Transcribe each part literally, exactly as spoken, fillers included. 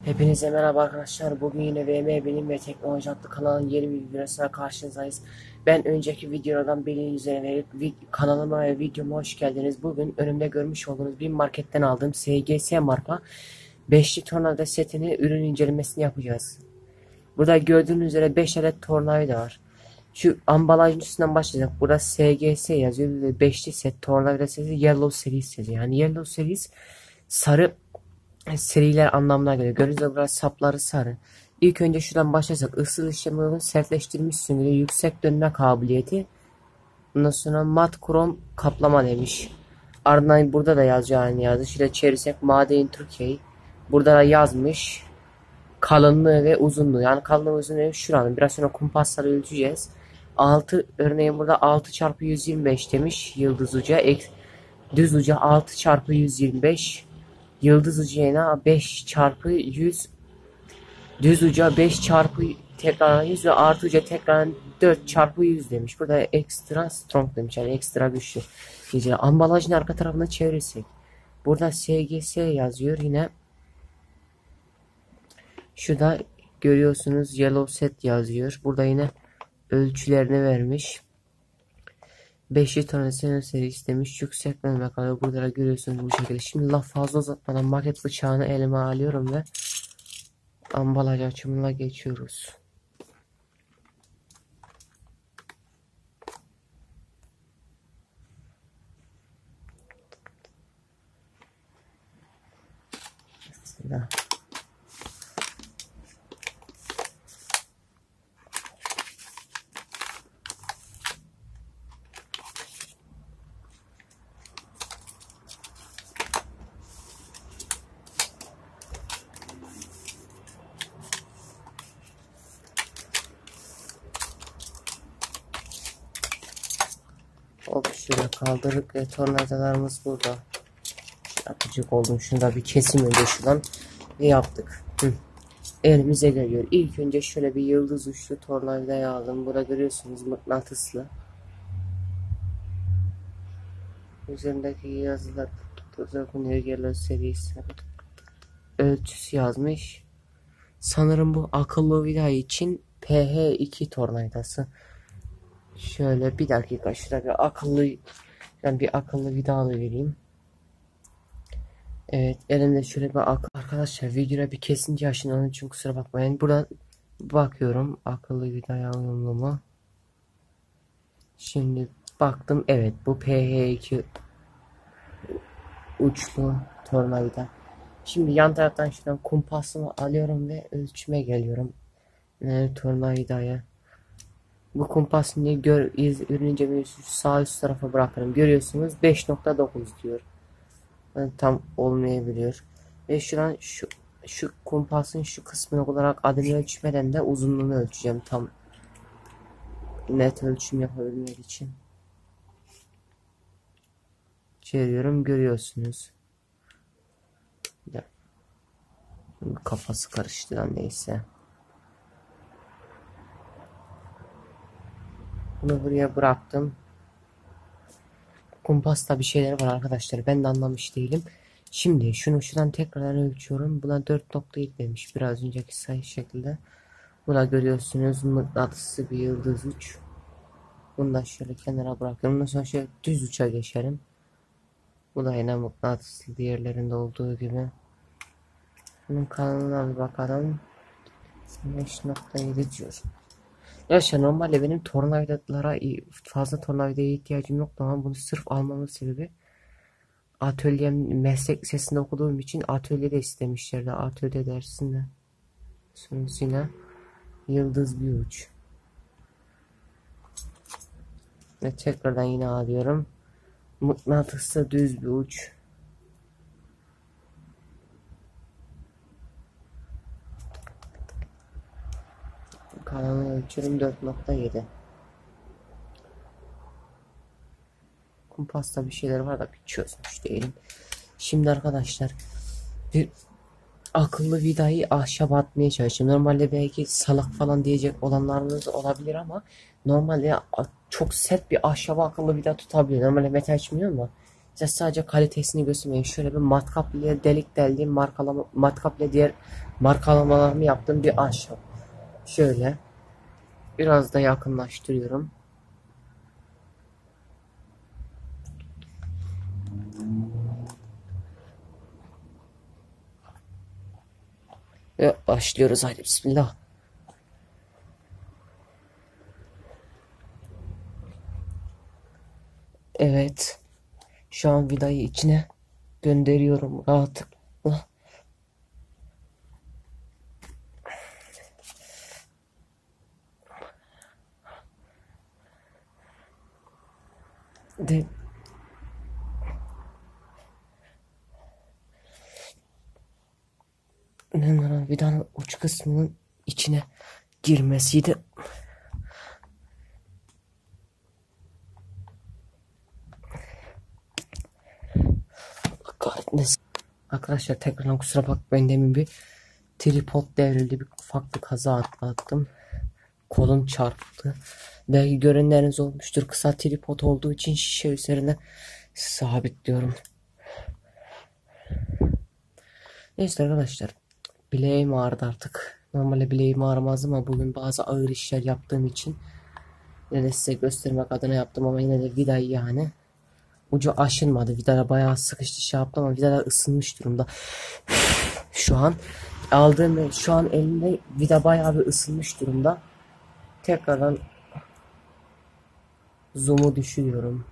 Hepinize merhaba arkadaşlar. Bugün yine V M Bilim ve Teknoloji adlı kanalın yeni bir videosuna karşınızdayız. Ben önceki videolardan birinin üzerine verip kanalıma ve videoma hoş geldiniz. Bugün önümde görmüş olduğunuz bir marketten aldığım S G S marka beşli tornavida setini ürün incelemesini yapacağız. Burada gördüğünüz üzere beş adet tornavida var. Şu ambalajın üstünden başlayacak. Burada S G S yazıyor ve beşli set tornavida seti Yellow Series yazıyor. Yani Yellow Series sarı seriler anlamına geliyor. Gördüğünüz gibi biraz sapları sarı. İlk önce şuradan başlasak. Isı işlemi uygun sertleştirilmiş süngülü yüksek dönme kabiliyeti. Ondan sonra mat krom kaplama demiş. Ardından burada da yazıyor aynı yazı. Şöyle çevirsek Made in Türkiye. Burada da yazmış. Kalınlığı ve uzunluğu. Yani kalınlığı ve uzunluğu şuranın. Biraz sonra kumpasları ölçeceğiz. altı örneğin burada altı çarpı yüz yirmi beş demiş. Yıldız uca. Düz uca altı çarpı yüz yirmi beş. Yıldız ucuna beş çarpı yüz, düz uca beş çarpı tekrar yüz ve artı uca tekrar dört çarpı yüz demiş. Burada ekstra strong demiş, yani ekstra güçlü. Diyeceğim. Ambalajın arka tarafına çevirirsek. Burada S G S yazıyor yine. Şurada görüyorsunuz Yellow Set yazıyor. Burada yine ölçülerini vermiş. beşli tane seri istemiş. Yükseltmeme kalıyor. Burada da görüyorsunuz bu şekilde. Şimdi laf fazla uzatmadan maket bıçağını elime alıyorum ve ambalaj açımına geçiyoruz. Mesela hop şöyle kaldırdık ve tornavidalarımız burada. Yapacak oldum. Şunu da bir kesim önce şuradan ve yaptık. Hı. Elimize geliyor. İlk önce şöyle bir yıldız uçlu tornavidayı aldım. Burada görüyorsunuz mıknatıslı. Üzerindeki yazılar Yellow serisi ölçüsü yazmış. Sanırım bu akıllı vida için P H iki tornavidası. Şöyle bir dakika şurada bir akıllı ben bir akıllı vida vereyim. Evet, elimde şöyle bir ak arkadaşlar videoda bir kesinti yaşını onun için kusura bakmayın. Buradan bakıyorum akıllı vidaya uyumlu mu? Şimdi baktım, evet bu P H iki uçlu tornavida. Şimdi yan taraftan şuradan kumpasımı alıyorum ve ölçüme geliyorum. Yani tornavidaya. Bu kumpasını diye gör, iz, ürün incelemesi sağ üst tarafa bırakırım. Görüyorsunuz beş nokta dokuz diyor. Yani tam olmayabiliyor. Ve şuradan şu şu kumpasın şu kısmını olarak adını ölçmeden de uzunluğunu ölçeceğim. Tam net ölçüm yapabilmek için. Çeviriyorum, görüyorsunuz. Ya, kafası karıştı lan, neyse. Bunu buraya bıraktım. Kumpasta bir şeyler var arkadaşlar. Ben de anlamış değilim. Şimdi şunu şuradan tekrardan ölçüyorum. Buna dört nokta yedi demiş. Biraz önceki sayı şekilde. Buna görüyorsunuz mıknatıslı bir yıldız uç. Bunu da şöyle kenara bırakıyorum. Ondan sonra şöyle düz uça geçelim. Bu da yine mıknatıslı diğerlerinde olduğu gibi. Bunun kanalına bir bakalım. beş nokta yedi diyor. Arkadaşlar normalde benim tornavidalara fazla tornavidaya ihtiyacım yoktu ama bunu sırf almamın sebebi atölyem meslek lisesinde okuduğum için atölyede istemişlerdi. Atölye dersinde. Sonrasında yıldız bir uç. Ve tekrardan yine alıyorum. Mıknatıslı düz bir uç. Kalanı ölçüyorum dört nokta yedi. Kumpasta bir şeyler var da bir çözmüş değilim. Şimdi arkadaşlar bir akıllı vidayı ahşaba atmaya çalışıyorum. Normalde belki salak falan diyecek olanlarınız olabilir ama normalde çok sert bir ahşaba akıllı vida tutabiliyor. Normalde metal açmıyor ama Size sadece kalitesini göstermeyeyim. Şöyle bir matkap ile delik deldiğim markalama, matkap ile diğer markalamalarımı yaptığım bir ahşap. Şöyle biraz da yakınlaştırıyorum. Ve başlıyoruz, haydi bismillah. Evet. Şu an vidayı içine gönderiyorum rahatlıkla. De hemen vidanın uç kısmının içine girmesiydi. Kahretmesin. Arkadaşlar tekrardan kusura bakmayın, demin bir tripod devrildi, bir ufak bir kaza atlattım. Kolum çarptı. Belki görenleriniz olmuştur. Kısa tripod olduğu için şişe üzerine sabitliyorum. Neyse arkadaşlar. Bileğim ağrıdı artık. Normalde bileğim ağrımaz ama bugün bazı ağır işler yaptığım için yine de size göstermek adına yaptım ama yine de vidayı yani ucu aşınmadı. Vidada bayağı sıkıştı şey yaptım ama vidada ısınmış durumda. Şu an aldığım şu an elimde vida bayağı bir ısınmış durumda. Tekrardan zoom'u düşürüyorum.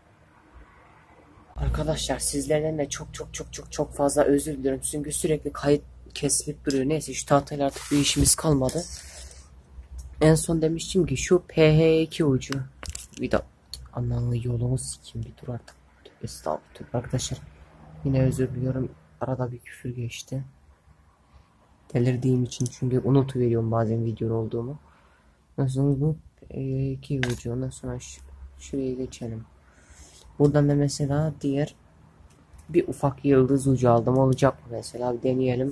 Arkadaşlar sizlerden de çok çok çok çok çok fazla özür diliyorum. Çünkü sürekli kayıt kesilip duruyor. Neyse şu tahtayla artık bir işimiz kalmadı. En son demiştim ki şu P H iki ucu. Bir de anlamlı yolumu sikeyim, bir dur artık. Estağfurullah arkadaşlar. Yine özür diliyorum. Arada bir küfür geçti. Delirdiğim için, çünkü unutuveriyorum bazen video olduğumu. Nasıl bu P H iki ucu. Ondan sonra şu, şuraya geçelim. Buradan da mesela diğer bir ufak yıldız ucu aldım. Olacak mı mesela? Bir deneyelim.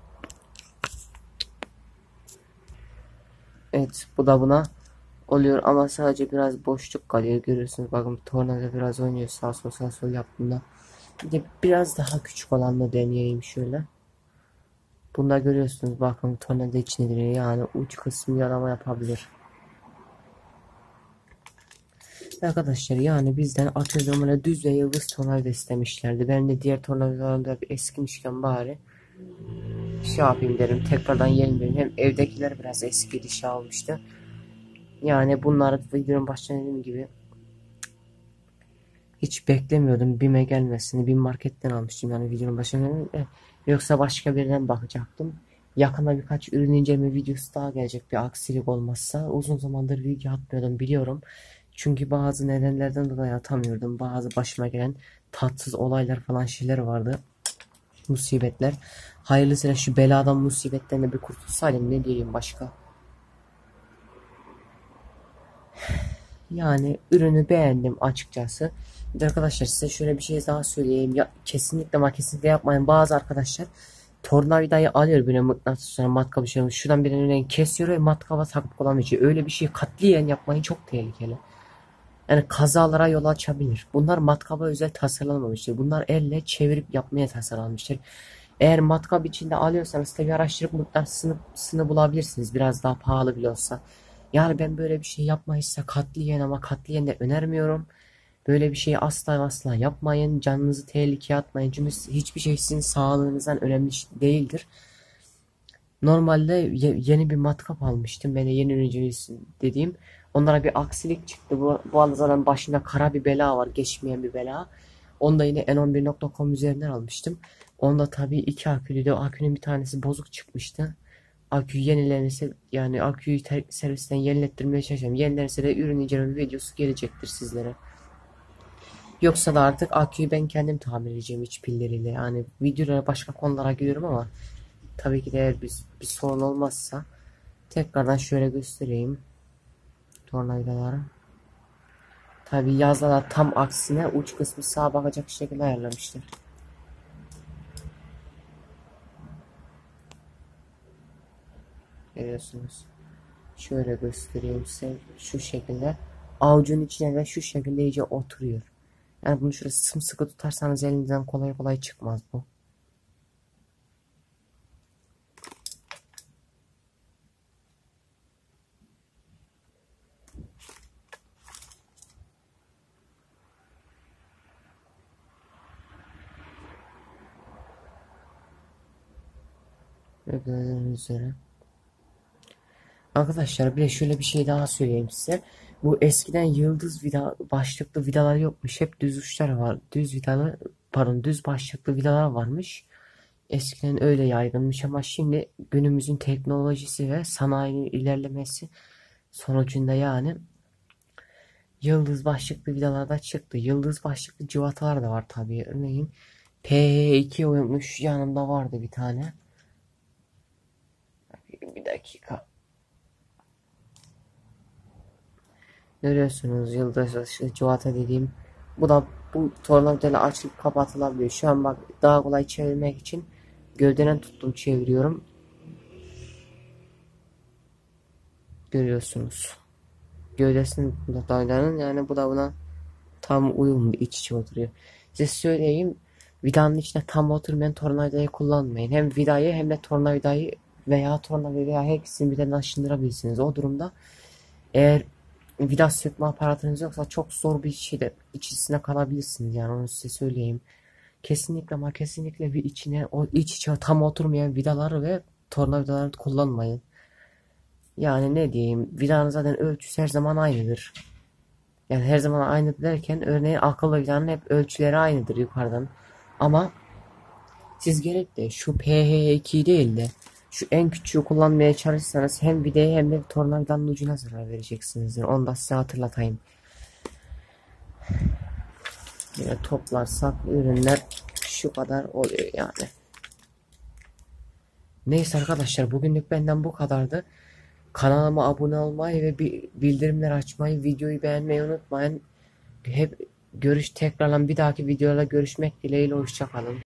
Evet, bu da buna oluyor ama sadece biraz boşluk kalıyor. Görüyorsunuz bakın, tornavida biraz oynuyor sağ sol sağ sol yaptığında. Bir de biraz daha küçük olanla deneyeyim şöyle. Bunda görüyorsunuz bakın, tornavida içine giriyor, yani uç kısmı yarama yapabilir. Arkadaşlar yani bizden atıyorum öyle düz ve yıldız tornavida istemişlerdi. Ben de diğer tornavidalarında bir eskimişken bari şey yapayım derim, tekrardan yenilerim. Hem evdekiler biraz eski dişi almıştı. Yani bunları videonun başında dediğim gibi hiç beklemiyordum BİM'e gelmesini. BİM marketten almıştım yani videonun başında. Yoksa başka birinden bakacaktım. Yakında birkaç ürün inceleme videosu daha gelecek, bir aksilik olmazsa. Uzun zamandır video atmıyordum biliyorum. Çünkü bazı nedenlerden dolayı atamıyordum. Bazı başıma gelen tatsız olaylar falan şeyler vardı. Musibetler. Hayırlısıyla şu beladan musibetten de bir kurtulsaydım, ne diyeyim başka. Yani ürünü beğendim açıkçası. Bir de arkadaşlar size şöyle bir şey daha söyleyeyim. Ya, kesinlikle ama kesinlikle yapmayın. Bazı arkadaşlar tornavidayı alıyor böyle mıknatısına, matkabı şey, şuradan birinin kesiyor ve matkaba takıp kullanıyor. Öyle bir şey katliyen yapmayın, çok tehlikeli. Yani kazalara yol açabilir. Bunlar matkaba özel tasarlanmamıştır. Bunlar elle çevirip yapmaya tasarlanmıştır. Eğer matkap içinde alıyorsanız tabii araştırıp mıknatısını bulabilirsiniz. Biraz daha pahalı bile olsa. Yani ben böyle bir şey yapmayızsa katliyen ama katliyen de önermiyorum. Böyle bir şeyi asla asla yapmayın. Canınızı tehlikeye atmayın. Çünkü hiçbir şey sizin sağlığınızdan önemli değildir. Normalde yeni bir matkap almıştım. Ben de yeni ürüncü dediğim. Onlara bir aksilik çıktı. Bu, bu arada zaten başında kara bir bela var. Geçmeyen bir bela. Onu da yine N on bir nokta com üzerinden almıştım. Onda tabii iki akülüydü. Akünün bir tanesi bozuk çıkmıştı. Akü yenilenirse, yani aküyü servisten yenilettirmeye çalışacağım. Yenilenirse de ürün inceleme videosu gelecektir sizlere. Yoksa da artık aküyü ben kendim tamir edeceğim iç pilleriyle. Yani videolara başka konulara giriyorum ama tabii ki de eğer bir, bir sorun olmazsa tekrardan şöyle göstereyim tornavidaları. Tabii yazıda tam aksine uç kısmı sağa bakacak şekilde ayarlamışlar. Görüyorsunuz. Şöyle göstereyim size, şu şekilde avucun içine ve şu şekilde iyice oturuyor. Yani bunu şöyle sımsıkı tutarsanız elinizden kolay kolay çıkmaz bu. Ve gördüğünüz üzere. Arkadaşlar bir de şöyle bir şey daha söyleyeyim size. Bu eskiden yıldız vida başlıklı vidalar yokmuş. Hep düz uçlar var. Düz vidalı pardon düz başlıklı vidalar varmış. Eskiden öyle yaygınmış ama şimdi günümüzün teknolojisi ve sanayinin ilerlemesi sonucunda yani yıldız başlıklı vidalar da çıktı. Yıldız başlıklı cıvatalar da var tabii. Örneğin P H iki oymuş, yanımda vardı bir tane. Bir dakika. Görüyorsunuz yıldız başlıklı cıvata dediğim. Bu da bu tornavidayla açılıp kapatılabiliyor. Şu an bak daha kolay çevirmek için gövdeden tuttum çeviriyorum. Görüyorsunuz. Gövdesinin tornavidanın yani bu da buna tam uyumlu, iç içe oturuyor. Size söyleyeyim, vidanın içine tam oturmayan tornavidayı kullanmayın. Hem vidayı hem de tornavidayı veya tornavidayı her ikisini birden aşındırabilirsiniz. O durumda eğer vida sökme aparatınız yoksa çok zor bir şeyde içerisine kalabilirsiniz. Yani onu size söyleyeyim. Kesinlikle ama kesinlikle bir içine o iç içe tam oturmayan vidaları ve tornavidaları kullanmayın. Yani ne diyeyim, vidanın zaten ölçüsü her zaman aynıdır. Yani her zaman aynı derken örneğin akıllı vidanın hep ölçüleri aynıdır yukarıdan. Ama siz gelip de şu P H iki değil de şu en küçüğü kullanmaya çalışsanız hem vidaya hem de tornavidanın ucuna zarar vereceksinizdir. Onu da size hatırlatayım. Yine toplarsak ürünler şu kadar oluyor yani. Neyse arkadaşlar, bugünlük benden bu kadardı. Kanalıma abone olmayı ve bildirimleri açmayı, videoyu beğenmeyi unutmayın. Hep görüş tekrardan bir dahaki videoda görüşmek dileğiyle, hoşça kalın.